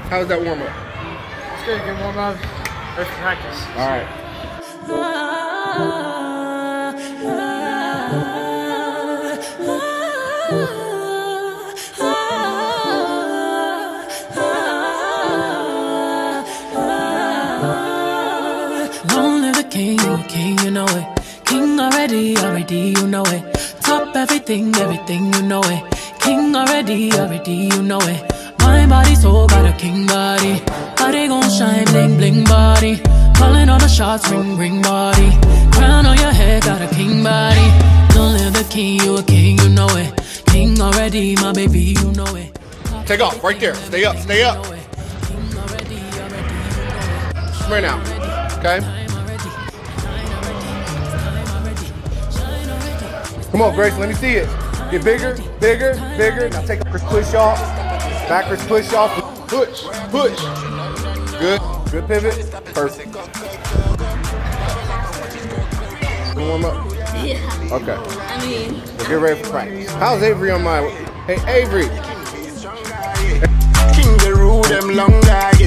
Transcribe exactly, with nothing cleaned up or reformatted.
How's that warm up? It's good, good warm up. Wit Practice. All right. Long live the king, you a king, you know it. King already, already, you know it. Top everything, everything, you know it. King already, already, you know it. My body, soul, got a king body. Body gon' shine, bling, bling body. Calling all the shots, ring, ring body. Crown on your head, got a king body. Long live the king, you a king, you know it. King already, my baby, you know it. Take off, right there. Stay up, stay up. Right now, okay? Come on, Grace, let me see it. Get bigger, bigger, bigger. Now take a push off. Backwards push off. Push, push. Good, good pivot. Perfect. Warm up? Yeah. Okay. I mean, Let's get ready for practice. How's Avery on my? Hey, Avery. King the rule them long guy.